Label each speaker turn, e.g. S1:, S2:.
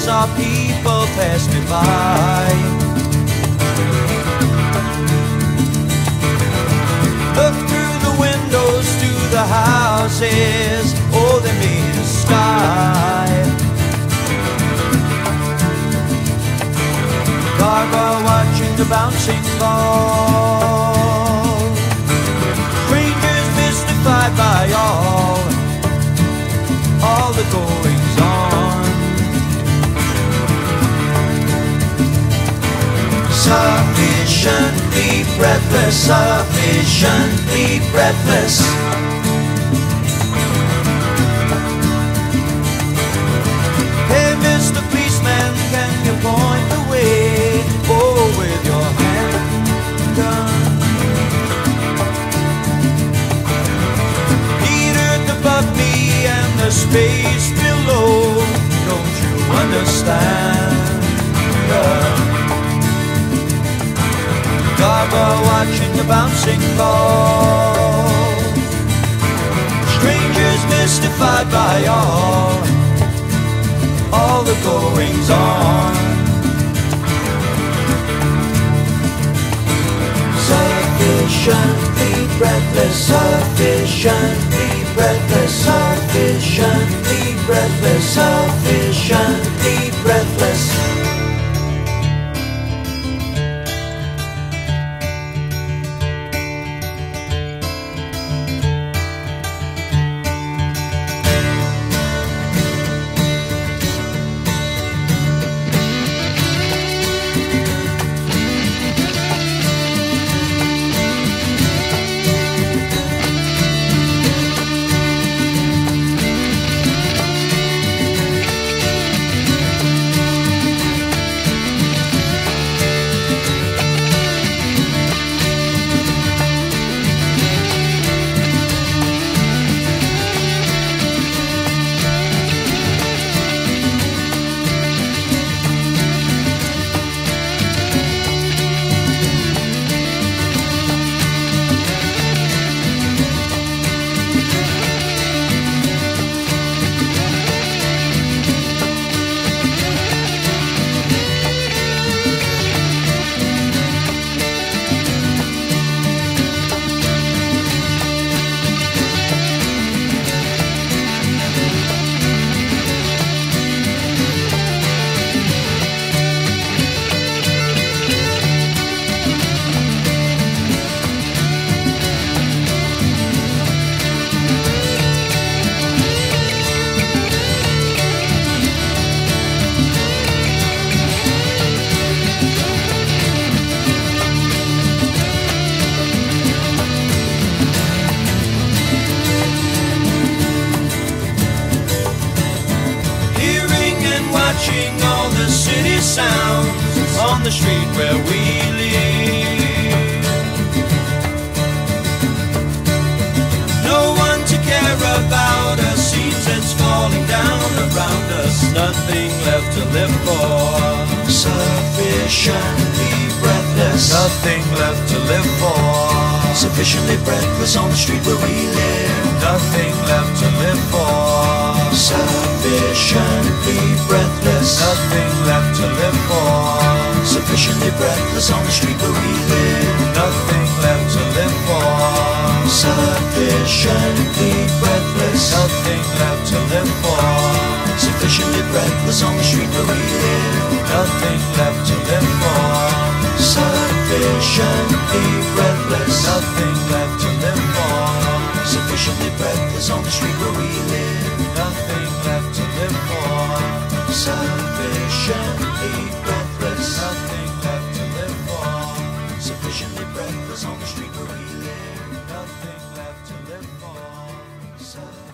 S1: saw people pass me by. Look through the windows to the houses, oh, they made a sky. Gargoyle watching the bouncing ball. Strangers mystified by all the goings on. Sufficiently breathless, sufficiently breathless. Hey, Mr. Policeman, can you point the way? Oh, with your handgun. Heat earth above me and the space below. Don't you understand? Gargoyle watching the bouncing ball. Strangers mystified by all the goings on. Sufficiently breathless, sufficiently breathless, sufficiently breathless, sufficiently breathless. Watching all the city sounds on the street where we live. No one to care about us, seems it's falling down around us. Nothing left to live for. Sufficiently breathless, nothing left to live for. Sufficiently breathless on the street where we live. Nothing left to live for. Sufficiently breathless, nothing left to live for. Sufficiently breathless on the street where we live. Nothing left to live for. Sufficiently breathless, nothing left to live for. Sufficiently breathless on the street where we live. Nothing left to live for. Sufficiently breathless, nothing left to live for. Sufficiently breathless on the street where we live. Nothing left to live for. Sufficiently breathless, nothing left to live for. Sufficiently breathless on the street where we live. Nothing left to live for.